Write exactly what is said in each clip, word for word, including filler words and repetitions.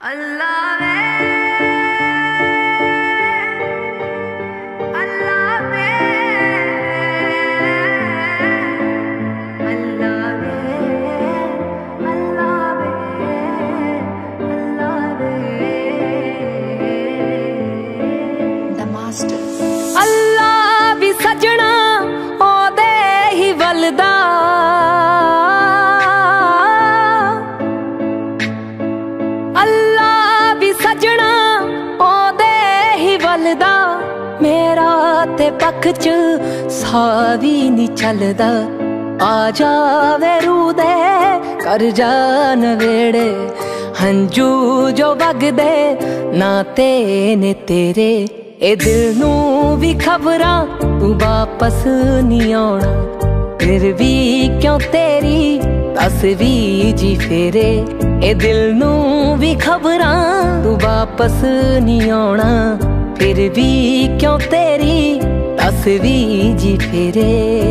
Allah way Allah way Allah way Allah way Allah way the master अल्लाह भी सजना ओदे ही वलदा सजना ओदे ही वलदा मेरा ते पख च सावी नी चलदा आ जावे रूदे कर जा नवेड़े हंजू जो वगदे नाते ने तेरे ए दिल नू भी खबरां तू वापस नी आउणा फिर भी क्यों तेरी तस्वीर जी फेरे ए दिल नू भी खबरां तू वापस नी आउणा फिर भी क्यों तेरी तस्वीर जी फेरे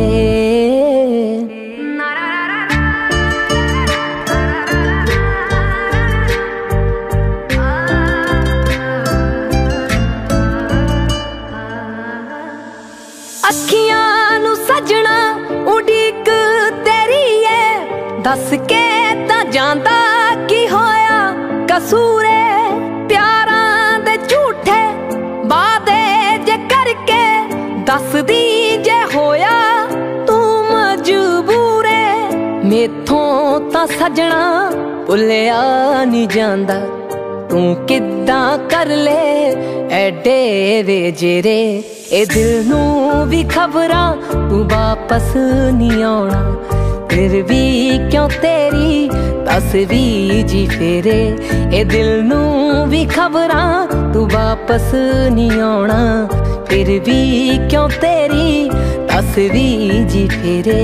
अखियां नू सजना उड़ीक तेरी है दस के ता जांदा की होया कसूरे प्यारां दे झूठे वादे जे करके दस दी जे होया तू मजबूरे मेथों ता सजना भुलिया नी जांदा तू किद्दां कर ले एडे वे जेरे ए दिल नू भी खबरां तू वापस नी आउणा फिर भी क्यों तेरी तस्वीर जी फेरे ए दिल नू भी खबरां तू वापस नी आउणा फिर भी क्यों तेरी तस्वीर जी फेरे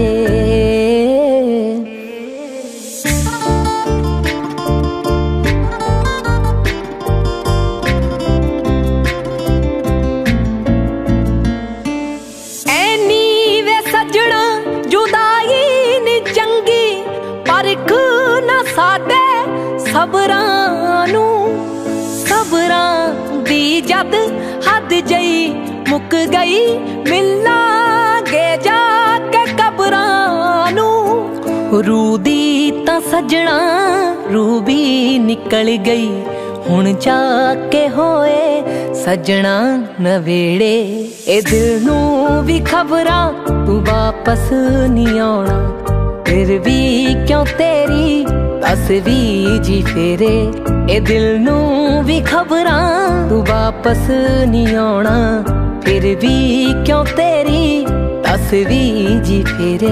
साडे सबरां नू सबरां दी जद हद जई मुक गई मिलांगे जाके कबरां नू रू दी तां सजना रू भी निकल गई हुण जाके होए सजना नवेड़े ए दिल नू भी खबरां तू वापस नी आउणा फिर भी क्यों तेरी तस्वीर जी फेरे ए दिल नू भी खबरां तू वापस नी आउणा फिर भी क्यों तेरी तस्वीर जी फेरे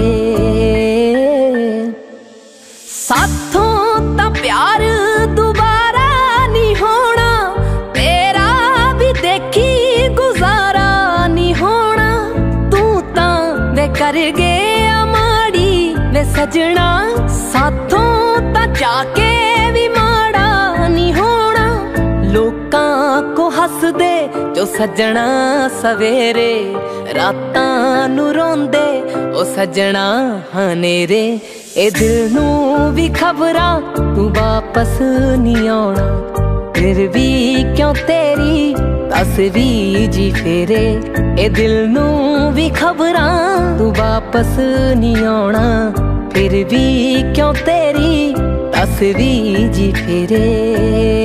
साथों ता प्यार दोबारा नी होना तेरा भी देखी गुजारा नी होना तू तां वे कर गया माड़ी वे सजना साथों ता जाके भी माड़ा नी होना लोकां को हस दे जो सजना सवेरे रातां नू रोंदे ओ सजना हनेरे ए दिल नू भी खबरां तू वापस नी आउणा फिर भी क्यों तेरी तस्वीर जी फेरे ए दिल नू भी खबरां तू वापस नी आउणा फिर भी क्यों तेरी तस्वीर जी फेरे।